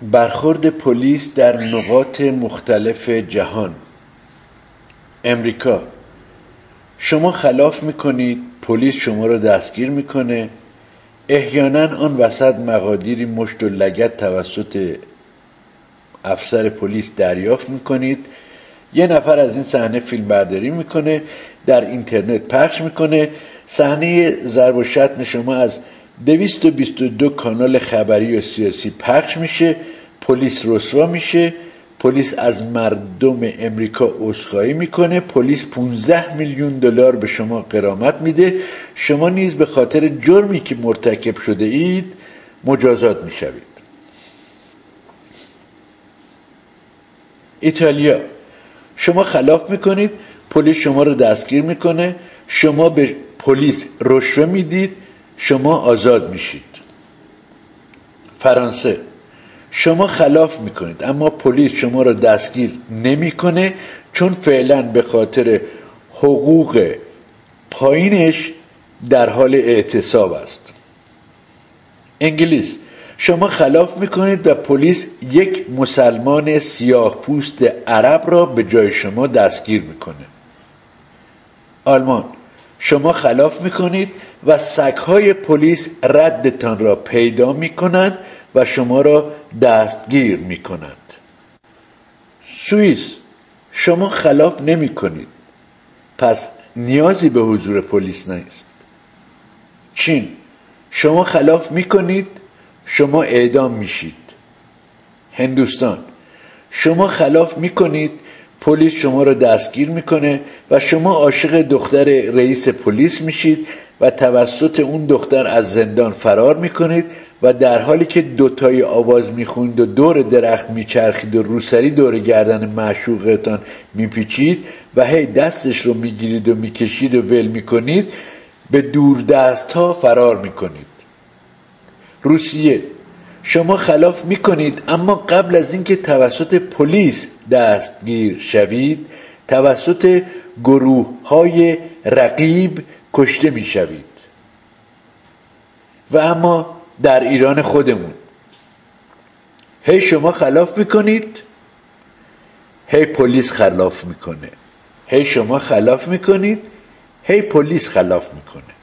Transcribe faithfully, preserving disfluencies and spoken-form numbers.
برخورد پلیس در نقاط مختلف جهان. امریکا، شما خلاف میکنید، پلیس شما رو دستگیر میکنه. احیانا آن وسط مقادیری مشت و لگد توسط افسر پلیس دریافت میکنید. یه نفر از این صحنه فیلم برداری میکنه، در اینترنت پخش میکنه. صحنه ضرب و شتم شما از دویست و بیست و دو کانال خبری و سیاسی پخش میشه. پلیس رسوا میشه. پلیس از مردم امریکا عذرخواهی میکنه. پلیس پانزده میلیون دلار به شما غرامت میده. شما نیز به خاطر جرمی که مرتکب شده اید مجازات میشوید. ایتالیا، شما خلاف میکنید، پلیس شما رو دستگیر میکنه. شما به پلیس رشوه میدید، شما آزاد میشید. فرانسه، شما خلاف میکنید اما پلیس شما رو دستگیر نمیکنه چون فعلا به خاطر حقوق پایینش در حال اعتصاب است. انگلیس، شما خلاف میکنید و پلیس یک مسلمان سیاه پوست عرب را به جای شما دستگیر میکنه. آلمان، شما خلاف میکنید و سگهای پلیس ردتان را پیدا میکنند و شما را دستگیر میکنند. سوئیس، شما خلاف نمیکنید پس نیازی به حضور پلیس نیست. چین، شما خلاف میکنید، شما اعدام میشید. هندوستان، شما خلاف میکنید، پلیس شما را دستگیر میکنه و شما عاشق دختر رئیس پلیس میشید و توسط اون دختر از زندان فرار میکنید و در حالی که دوتایی آواز میخوند و دور درخت میچرخید و روسری دور گردن معشوقتان میپیچید و هی دستش رو میگیرید و میکشید و ول میکنید، به دور دست ها فرار میکنید. روسیه، شما خلاف میکنید اما قبل از اینکه توسط پلیس دستگیر شوید توسط گروه های رقیب کشته میشوید. و اما در ایران خودمون هی شما خلاف میکنید، هی پلیس خلاف میکنه. هی شما خلاف میکنید، هی پلیس خلاف میکنه.